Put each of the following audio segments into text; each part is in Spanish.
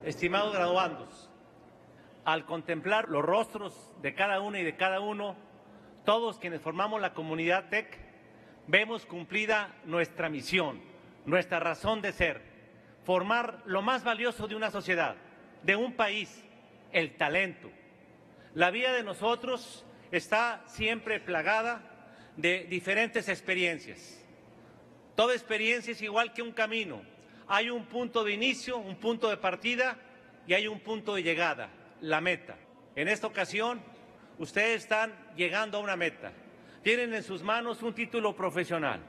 estimados graduandos, al contemplar los rostros de cada una y de cada uno, todos quienes formamos la comunidad TEC, vemos cumplida nuestra misión, nuestra razón de ser, formar lo más valioso de una sociedad, de un país, el talento. La vida de nosotros está siempre plagada de diferentes experiencias. Toda experiencia es igual que un camino. Hay un punto de inicio, un punto de partida y hay un punto de llegada, la meta. En esta ocasión, ustedes están llegando a una meta. Tienen en sus manos un título profesional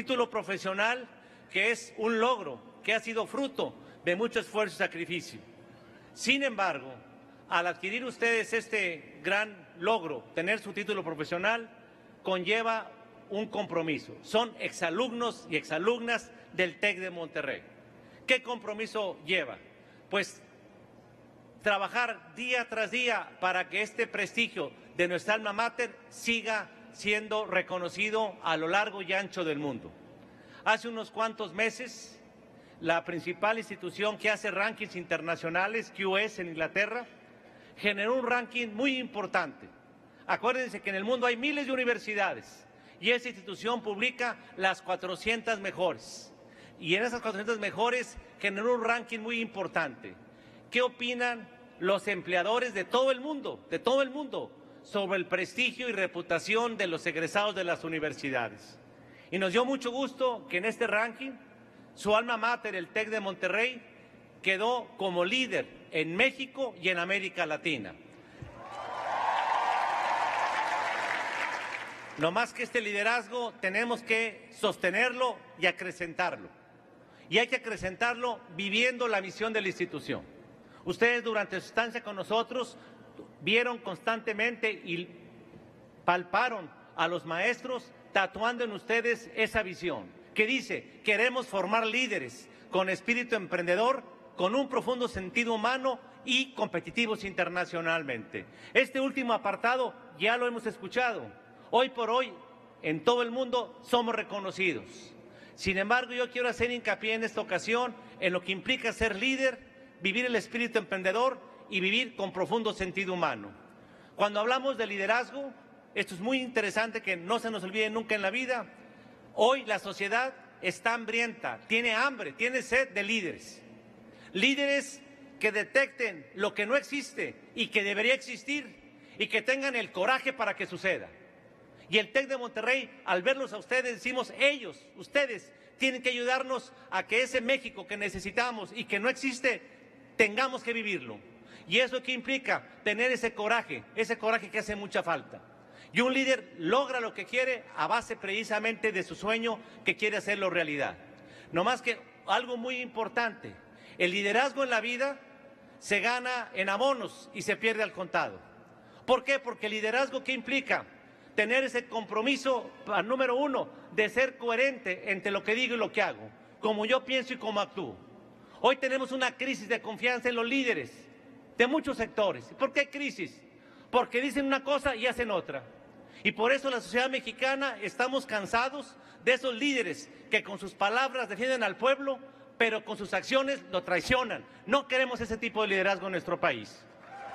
que es un logro, que ha sido fruto de mucho esfuerzo y sacrificio. Sin embargo, al adquirir ustedes este gran logro, tener su título profesional, conlleva un compromiso. Son exalumnos y exalumnas del TEC de Monterrey. ¿Qué compromiso lleva? Pues trabajar día tras día para que este prestigio de nuestra alma mater siga siendo reconocido a lo largo y ancho del mundo. Hace unos cuantos meses, la principal institución que hace rankings internacionales, QS en Inglaterra, generó un ranking muy importante. Acuérdense que en el mundo hay miles de universidades y esa institución publica las 400 mejores. Y en esas 400 mejores generó un ranking muy importante. ¿Qué opinan los empleadores de todo el mundo, sobre el prestigio y reputación de los egresados de las universidades? Y nos dio mucho gusto que en este ranking su alma mater, el TEC de Monterrey, quedó como líder en México y en América Latina. No más que este liderazgo tenemos que sostenerlo y acrecentarlo. Y hay que acrecentarlo viviendo la misión de la institución. Ustedes durante su estancia con nosotros vieron constantemente y palparon a los maestros tatuando en ustedes esa visión que dice: queremos formar líderes con espíritu emprendedor, con un profundo sentido humano y competitivos internacionalmente. Este último apartado ya lo hemos escuchado. Hoy por hoy, en todo el mundo, somos reconocidos. Sin embargo, yo quiero hacer hincapié en esta ocasión en lo que implica ser líder, vivir el espíritu emprendedor y vivir con profundo sentido humano. Cuando hablamos de liderazgo, esto es muy interesante que no se nos olvide nunca en la vida. Hoy la sociedad está hambrienta, tiene hambre, tiene sed de líderes. Líderes que detecten lo que no existe y que debería existir y que tengan el coraje para que suceda. Y el TEC de Monterrey, al verlos a ustedes, decimos: ellos, ustedes, tienen que ayudarnos a que ese México que necesitamos y que no existe, tengamos que vivirlo. ¿Y eso qué implica? Tener ese coraje que hace mucha falta. Y un líder logra lo que quiere a base precisamente de su sueño, que quiere hacerlo realidad. No más que algo muy importante: el liderazgo en la vida se gana en abonos y se pierde al contado. ¿Por qué? Porque el liderazgo, ¿qué implica? Tener ese compromiso, número uno, de ser coherente entre lo que digo y lo que hago, como yo pienso y como actúo. Hoy tenemos una crisis de confianza en los líderes de muchos sectores. ¿Por qué crisis? Porque dicen una cosa y hacen otra. Y por eso la sociedad mexicana estamos cansados de esos líderes que con sus palabras defienden al pueblo, pero con sus acciones lo traicionan. No queremos ese tipo de liderazgo en nuestro país.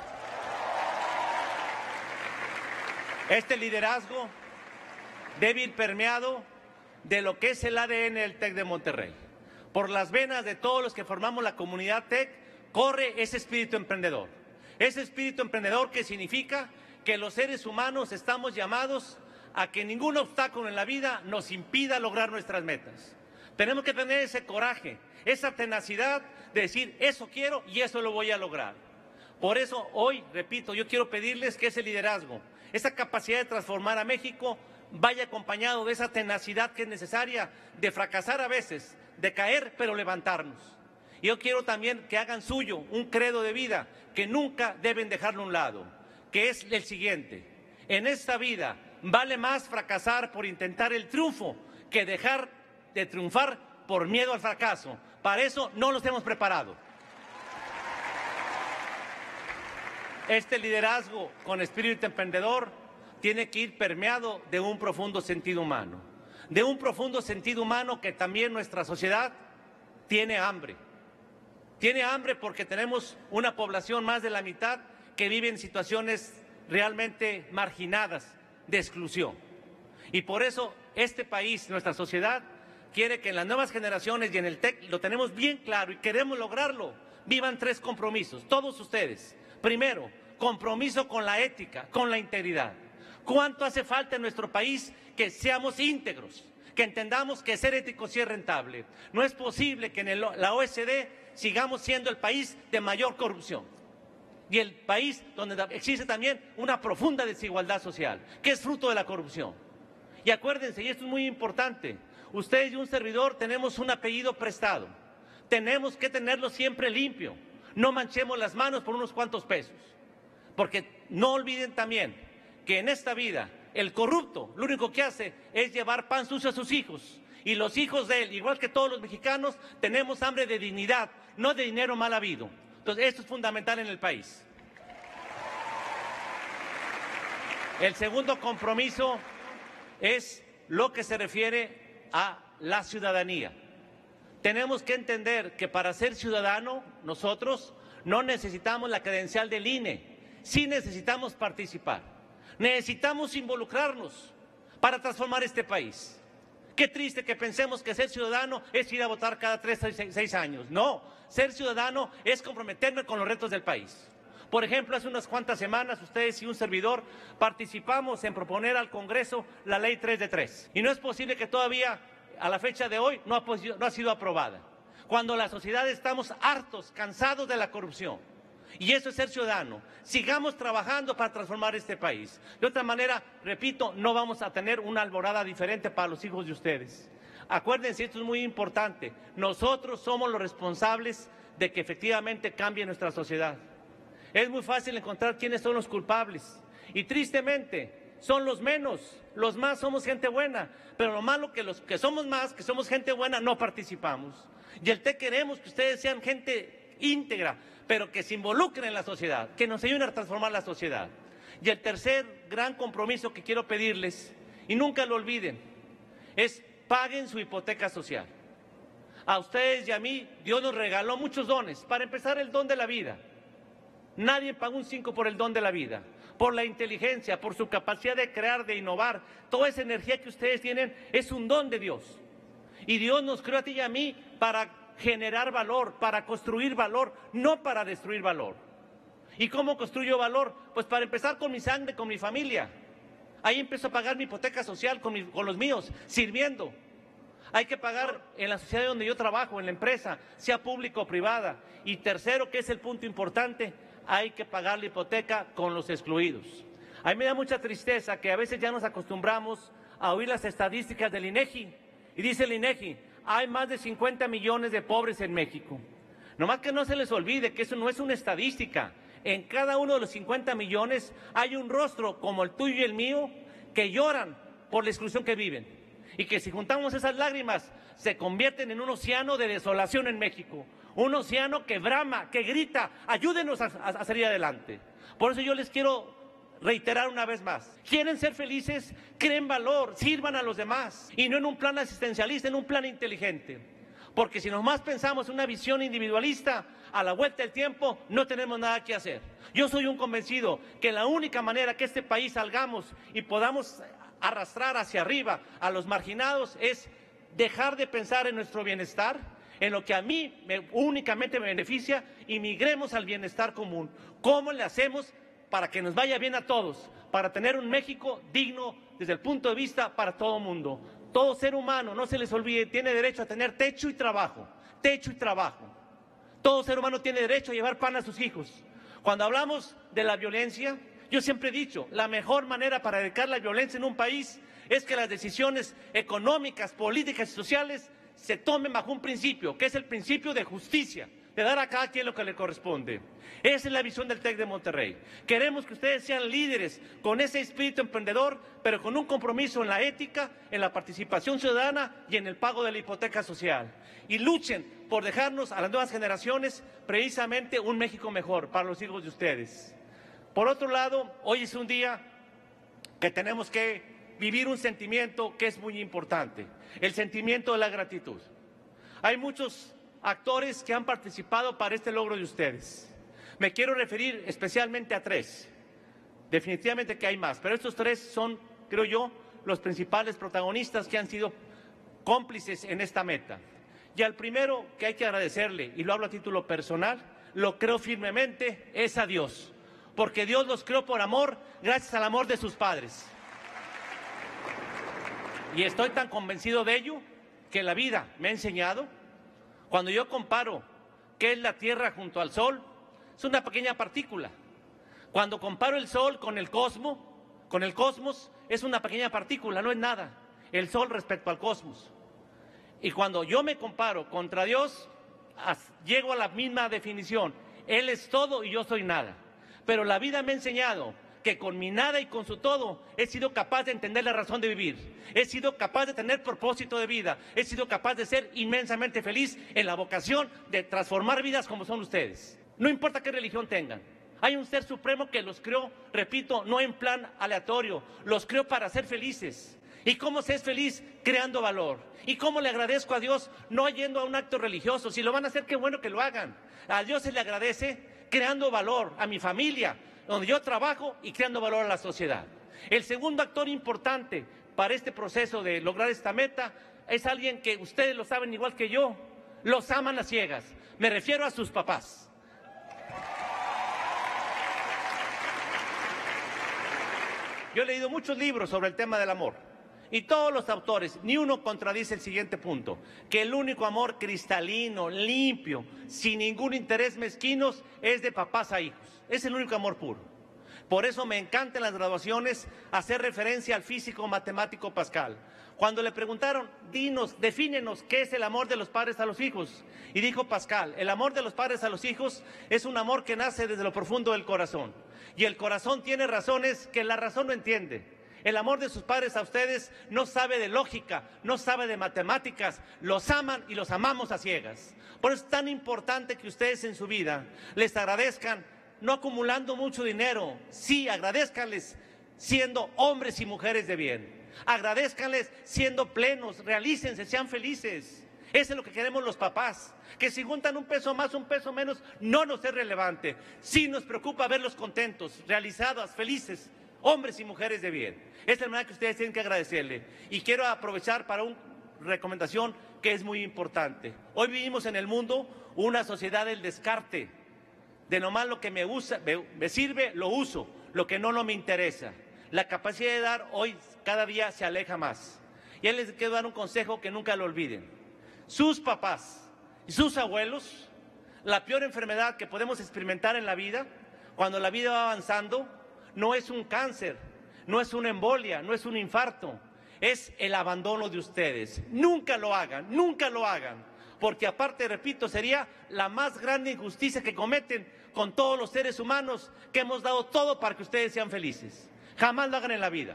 Este liderazgo debe ir permeado de lo que es el ADN del TEC de Monterrey. Por las venas de todos los que formamos la comunidad TEC corre ese espíritu emprendedor. Ese espíritu emprendedor que significa que los seres humanos estamos llamados a que ningún obstáculo en la vida nos impida lograr nuestras metas. Tenemos que tener ese coraje, esa tenacidad de decir: eso quiero y eso lo voy a lograr. Por eso hoy, repito, yo quiero pedirles que ese liderazgo, esa capacidad de transformar a México, vaya acompañado de esa tenacidad que es necesaria, de fracasar a veces, de caer pero levantarnos. Y yo quiero también que hagan suyo un credo de vida que nunca deben dejarlo a un lado, que es el siguiente: en esta vida vale más fracasar por intentar el triunfo que dejar de triunfar por miedo al fracaso. Para eso no nos hemos preparado. Este liderazgo con espíritu emprendedor tiene que ir permeado de un profundo sentido humano, que también nuestra sociedad tiene hambre. Tiene hambre porque tenemos una población más de la mitad que vive en situaciones realmente marginadas, de exclusión. Y por eso este país, nuestra sociedad, quiere que en las nuevas generaciones y en el TEC lo tenemos bien claro y queremos lograrlo. Vivan 3 compromisos, todos ustedes. Primero, compromiso con la ética, con la integridad. ¿Cuánto hace falta en nuestro país que seamos íntegros? Que entendamos que ser ético sí es rentable. No es posible que en la OECD sigamos siendo el país de mayor corrupción y el país donde existe también una profunda desigualdad social, que es fruto de la corrupción. Y acuérdense, y esto es muy importante, ustedes y un servidor tenemos un apellido prestado. Tenemos que tenerlo siempre limpio. No manchemos las manos por unos cuantos pesos. Porque no olviden también que en esta vida el corrupto lo único que hace es llevar pan sucio a sus hijos. Y los hijos de él, igual que todos los mexicanos, tenemos hambre de dignidad, no de dinero mal habido. Entonces, esto es fundamental en el país. El segundo compromiso es lo que se refiere a la ciudadanía. Tenemos que entender que para ser ciudadano, nosotros no necesitamos la credencial del INE, sí necesitamos participar. Necesitamos involucrarnos para transformar este país. Qué triste que pensemos que ser ciudadano es ir a votar cada 3 o 6 años. No, ser ciudadano es comprometerme con los retos del país. Por ejemplo, hace unas cuantas semanas ustedes y un servidor participamos en proponer al Congreso la Ley 3 de 3. Y no es posible que todavía, a la fecha de hoy, no ha sido aprobada. Cuando la sociedad estamos hartos, cansados de la corrupción. Y eso es ser ciudadano. Sigamos trabajando para transformar este país. De otra manera, repito, no vamos a tener una alborada diferente para los hijos de ustedes. Acuérdense, esto es muy importante. Nosotros somos los responsables de que efectivamente cambie nuestra sociedad. Es muy fácil encontrar quiénes son los culpables. Y tristemente, son los menos. Los más somos gente buena. Pero lo malo que los que somos más, que somos gente buena, no participamos. Y el TEC queremos que ustedes sean gente íntegra, pero que se involucren en la sociedad, que nos ayuden a transformar la sociedad. Y el tercer gran compromiso que quiero pedirles, y nunca lo olviden, es paguen su hipoteca social. A ustedes y a mí, Dios nos regaló muchos dones. Para empezar, el don de la vida. Nadie pagó un 5 por el don de la vida, por la inteligencia, por su capacidad de crear, de innovar. Toda esa energía que ustedes tienen es un don de Dios. Y Dios nos creó a ti y a mí para generar valor, para construir valor, no para destruir valor. ¿Y cómo construyo valor? Pues para empezar con mi sangre, con mi familia. Ahí empiezo a pagar mi hipoteca social con los míos, sirviendo. Hay que pagar en la sociedad donde yo trabajo, en la empresa, sea pública o privada. Y tercero, que es el punto importante, hay que pagar la hipoteca con los excluidos. A mí me da mucha tristeza que a veces ya nos acostumbramos a oír las estadísticas del INEGI. Y dice el INEGI, hay más de 50 millones de pobres en México. Nomás que no se les olvide que eso no es una estadística. En cada uno de los 50 millones hay un rostro como el tuyo y el mío que lloran por la exclusión que viven. Y que si juntamos esas lágrimas se convierten en un océano de desolación en México. Un océano que brama, que grita, ayúdenos a salir adelante. Por eso yo les quiero reiterar una vez más, quieren ser felices, creen valor, sirvan a los demás y no en un plan asistencialista, en un plan inteligente. Porque si nomás pensamos en una visión individualista, a la vuelta del tiempo no tenemos nada que hacer. Yo soy un convencido que la única manera que este país salgamos y podamos arrastrar hacia arriba a los marginados es dejar de pensar en nuestro bienestar, en lo que a mí únicamente me beneficia, y migremos al bienestar común. ¿Cómo le hacemos para que nos vaya bien a todos, para tener un México digno desde el punto de vista para todo mundo? Todo ser humano, no se les olvide, tiene derecho a tener techo y trabajo, techo y trabajo. Todo ser humano tiene derecho a llevar pan a sus hijos. Cuando hablamos de la violencia, yo siempre he dicho, la mejor manera para erradicar la violencia en un país es que las decisiones económicas, políticas y sociales se tomen bajo un principio, que es el principio de justicia, de dar a cada quien lo que le corresponde. Esa es la visión del TEC de Monterrey. Queremos que ustedes sean líderes con ese espíritu emprendedor, pero con un compromiso en la ética, en la participación ciudadana y en el pago de la hipoteca social. Y luchen por dejarnos a las nuevas generaciones precisamente un México mejor para los hijos de ustedes. Por otro lado, hoy es un día que tenemos que vivir un sentimiento que es muy importante, el sentimiento de la gratitud. Hay muchos actores que han participado para este logro de ustedes. Me quiero referir especialmente a tres. Definitivamente que hay más, pero estos tres son, creo yo, los principales protagonistas que han sido cómplices en esta meta. Y al primero que hay que agradecerle, y lo hablo a título personal, lo creo firmemente, es a Dios. Porque Dios los creó por amor, gracias al amor de sus padres. Y estoy tan convencido de ello que la vida me ha enseñado, cuando yo comparo qué es la Tierra junto al Sol, es una pequeña partícula. Cuando comparo el Sol con el cosmos, es una pequeña partícula, no es nada. El Sol respecto al cosmos. Y cuando yo me comparo contra Dios, llego a la misma definición. Él es todo y yo soy nada. Pero la vida me ha enseñado que con mi nada y con su todo he sido capaz de entender la razón de vivir. He sido capaz de tener propósito de vida. He sido capaz de ser inmensamente feliz en la vocación de transformar vidas como son ustedes. No importa qué religión tengan. Hay un ser supremo que los creó, repito, no en plan aleatorio. Los creó para ser felices. ¿Y cómo se es feliz? Creando valor. ¿Y cómo le agradezco a Dios? No yendo a un acto religioso. Si lo van a hacer, qué bueno que lo hagan. A Dios se le agradece creando valor a mi familia, donde yo trabajo, y creando valor a la sociedad. El segundo actor importante para este proceso de lograr esta meta es alguien que ustedes lo saben igual que yo, los aman a ciegas. Me refiero a sus papás. Yo he leído muchos libros sobre el tema del amor y todos los autores, ni uno contradice el siguiente punto, que el único amor cristalino, limpio, sin ningún interés mezquino, es de papás a hijos. Es el único amor puro. Por eso me encanta en las graduaciones hacer referencia al físico matemático Pascal. Cuando le preguntaron, dinos, defínenos qué es el amor de los padres a los hijos. Y dijo Pascal, el amor de los padres a los hijos es un amor que nace desde lo profundo del corazón. Y el corazón tiene razones que la razón no entiende. El amor de sus padres a ustedes no sabe de lógica, no sabe de matemáticas, los aman y los amamos a ciegas. Por eso es tan importante que ustedes en su vida les agradezcan, no acumulando mucho dinero, sí, agradezcanles siendo hombres y mujeres de bien. Agradezcanles siendo plenos, realícense, sean felices. Eso es lo que queremos los papás, que si juntan un peso más, un peso menos, no nos es relevante. Sí nos preocupa verlos contentos, realizados, felices, hombres y mujeres de bien. Esa es la manera que ustedes tienen que agradecerle. Y quiero aprovechar para una recomendación que es muy importante. Hoy vivimos en el mundo una sociedad del descarte, de nomás lo que me sirve, lo uso, lo que no me interesa. La capacidad de dar hoy cada día se aleja más. Y les quiero dar un consejo que nunca lo olviden. Sus papás y sus abuelos, la peor enfermedad que podemos experimentar en la vida, cuando la vida va avanzando, no es un cáncer, no es una embolia, no es un infarto, es el abandono de ustedes. Nunca lo hagan, porque aparte, repito, sería la más grande injusticia que cometen con todos los seres humanos que hemos dado todo para que ustedes sean felices. Jamás lo hagan en la vida.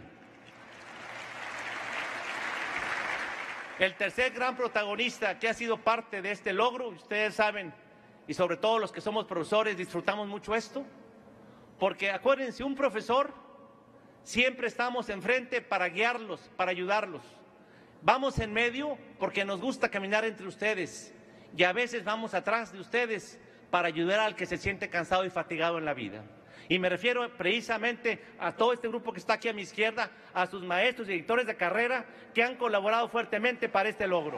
El tercer gran protagonista que ha sido parte de este logro, ustedes saben, y sobre todo los que somos profesores disfrutamos mucho esto, porque acuérdense, un profesor siempre estamos enfrente para guiarlos, para ayudarlos. Vamos en medio porque nos gusta caminar entre ustedes y a veces vamos atrás de ustedes para ayudar al que se siente cansado y fatigado en la vida. Y me refiero precisamente a todo este grupo que está aquí a mi izquierda, a sus maestros y directores de carrera que han colaborado fuertemente para este logro.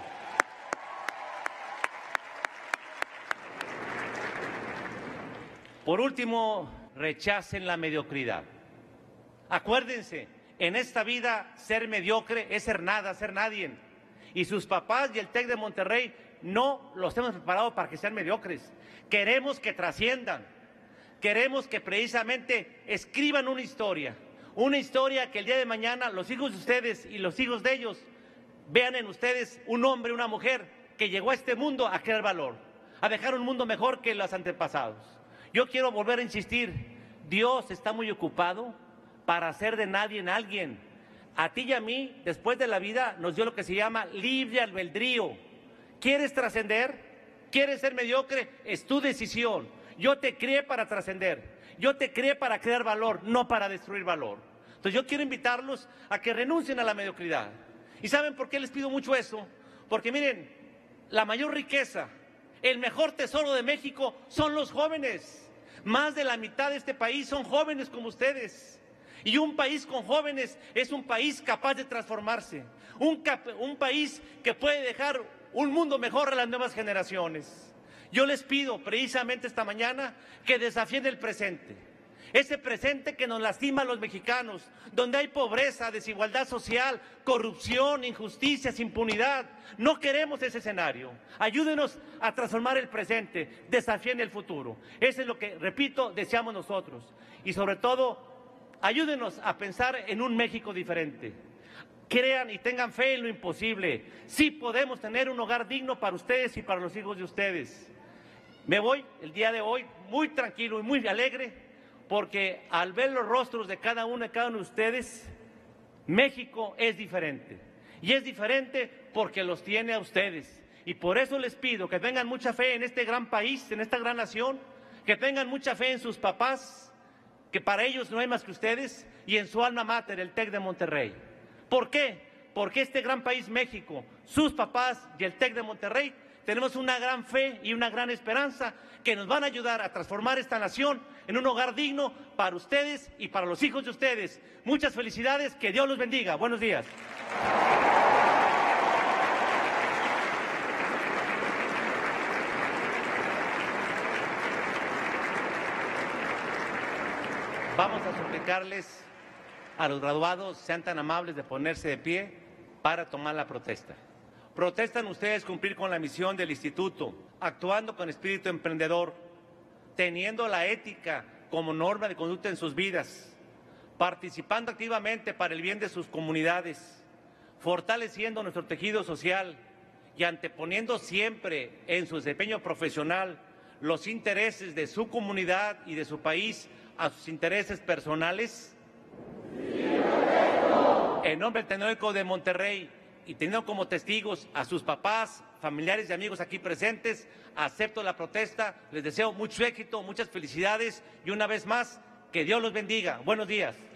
Por último, rechacen la mediocridad. Acuérdense, en esta vida ser mediocre es ser nada, ser nadie. Y sus papás y el TEC de Monterrey no los hemos preparado para que sean mediocres. Queremos que trasciendan. Queremos que precisamente escriban una historia que el día de mañana los hijos de ustedes y los hijos de ellos vean en ustedes un hombre, una mujer que llegó a este mundo a crear valor, a dejar un mundo mejor que los antepasados. Yo quiero volver a insistir, Dios está muy ocupado para hacer de nadie en alguien. A ti y a mí, después de la vida, nos dio lo que se llama libre albedrío. ¿Quieres trascender? ¿Quieres ser mediocre? Es tu decisión. Yo te creé para trascender, yo te creé para crear valor, no para destruir valor. Entonces yo quiero invitarlos a que renuncien a la mediocridad. ¿Y saben por qué les pido mucho eso? Porque miren, la mayor riqueza El mejor tesoro de México son los jóvenes. Más de la mitad de este país son jóvenes como ustedes. Y un país con jóvenes es un país capaz de transformarse. Un país que puede dejar un mundo mejor a las nuevas generaciones. Yo les pido precisamente esta mañana que desafíen el presente. Ese presente que nos lastima a los mexicanos, donde hay pobreza, desigualdad social, corrupción, injusticias, impunidad. No queremos ese escenario. Ayúdenos a transformar el presente, desafíen el futuro. Eso es lo que, repito, deseamos nosotros. Y sobre todo, ayúdenos a pensar en un México diferente. Crean y tengan fe en lo imposible. Sí podemos tener un hogar digno para ustedes y para los hijos de ustedes. Me voy el día de hoy muy tranquilo y muy alegre, porque al ver los rostros de cada uno y cada uno de ustedes, México es diferente. Y es diferente porque los tiene a ustedes. Y por eso les pido que tengan mucha fe en este gran país, en esta gran nación, que tengan mucha fe en sus papás, que para ellos no hay más que ustedes, y en su alma mater, el TEC de Monterrey. ¿Por qué? Porque este gran país México, sus papás y el TEC de Monterrey, tenemos una gran fe y una gran esperanza que nos van a ayudar a transformar esta nación en un hogar digno para ustedes y para los hijos de ustedes. Muchas felicidades, que Dios los bendiga. Buenos días. Vamos a suplicarles a los graduados, sean tan amables de ponerse de pie para tomar la protesta. Protestan ustedes cumplir con la misión del instituto, actuando con espíritu emprendedor, teniendo la ética como norma de conducta en sus vidas, participando activamente para el bien de sus comunidades, fortaleciendo nuestro tejido social y anteponiendo siempre en su desempeño profesional los intereses de su comunidad y de su país a sus intereses personales. En nombre del Tecnológico de Monterrey y teniendo como testigos a sus papás, familiares y amigos aquí presentes, acepto la protesta, les deseo mucho éxito, muchas felicidades y una vez más, que Dios los bendiga. Buenos días.